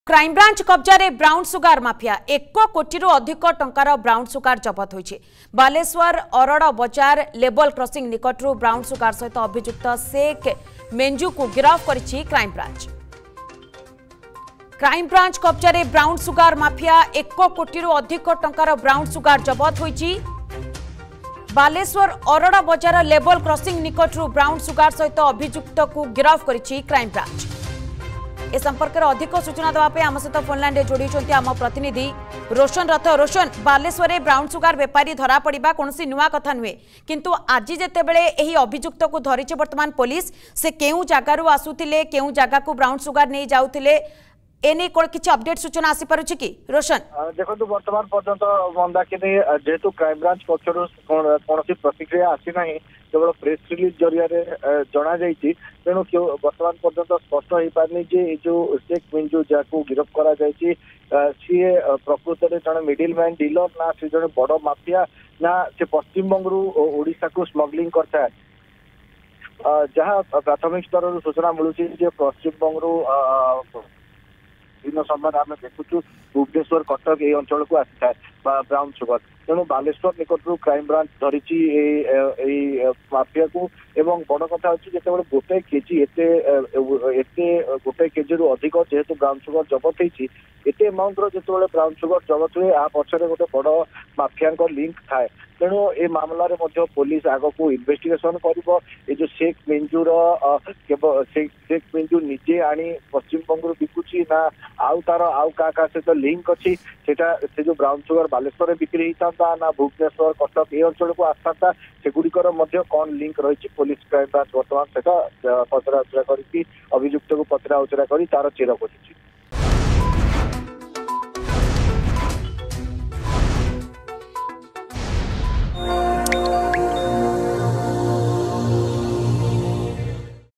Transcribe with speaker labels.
Speaker 1: Crime branch कब्जा brown sugar mafia 1 कोटी अधिक टंकार ब्राउन सुगार जबत होइछि। बालेश्वर अरड़ बजार लेवल क्रॉसिंग निकटरू ब्राउन सुगार सहित अभियुक्त शेख मेंजू को गिरफ्त करिछि क्राइमब्रांच। क्राइमब्रांच कब्जा ब्राउन सुगार माफिया 1 कोटी अधिक टंकार ब्राउन सुगार जबत होइछि। बालेश्वर अरड़ बजार लेवल क्रॉसिंग निकटरू ब्राउन सुगार सहित अभियुक्त को गिरफ्त करिछि क्राइमब्रांच। ए संपर्क में अधिक सूचना देवाई आम सहित फोन लाइन जोड़ी आम प्रतिनिधि रोशन रथ। रोशन, बालेश्वर ब्राउन सुगार बेपारी धरा पड़ा कौन नुआ कथा नुहे, किंतु आज जितेबले यही अभियुक्त को धरी वर्तमान पुलिस से केउ जगार आसुले केउ जगह को ब्राउन सुगार नहीं जाऊले एने किसी अपडेट सूचना आसी पारुछि कि? रोशन
Speaker 2: देखो वर्तमान पर्यंत मंदाकिनी जेहेतु क्राइमब्रांच पक्ष कौन प्रतिक्रिया आसी ना, केवल प्रेस रिलीज जरिया जना जाइए। तेणु वर्तमान पर्यंत स्पष्ट हो पारनी जे जो शेख मिंजू जहाँ गिरफ्त करा सी प्रकृत में जड़े मिडिल मैन डीलर ना सी जड़े बड़ माफिया ना से पश्चिम बंगू ओडिशा को स्मगलिंग करता है। जहाँ प्राथमिक स्तर सूचना मिलूँ पश्चिम बंगू विभिन्न समय आम देखु भुवनेश्वर कटक ये अंचल को आसी था ब्राउन सुगर। तेणु बालेश्वर निकटू क्राइमब्रांच धरी माफिया को एवं बड़ कथा अच्छी जो गोटे केजी गोटे केजी रु अधिक जेहेतु ब्राउन सुगर जबत होती एत अमाउंट जो ब्राउन सुगर जबत हुए आ पछरे गोटे बड़ माफिया लिंक थाए। तेणु ए मामलार पुलिस आग को इन्वेस्टिगेशन कर जो शेख मिंजूर शेख मिंजू निजे आनी पश्चिम बंगू बिकुची ना आउ तार आउ क्या सहित लिंक अच्छी से जो ब्राउन सुगर बालेश्वर बिक्री होता ना भुवनेश्वर कटक ये अंचल को आसता सेगुड़िकर कौन लिंक रही पुलिस क्राइमब्रांच बर्तमान से पचरा उचरा कर अभियुक्त को पचरा उचरा कर तार चेर खोजी।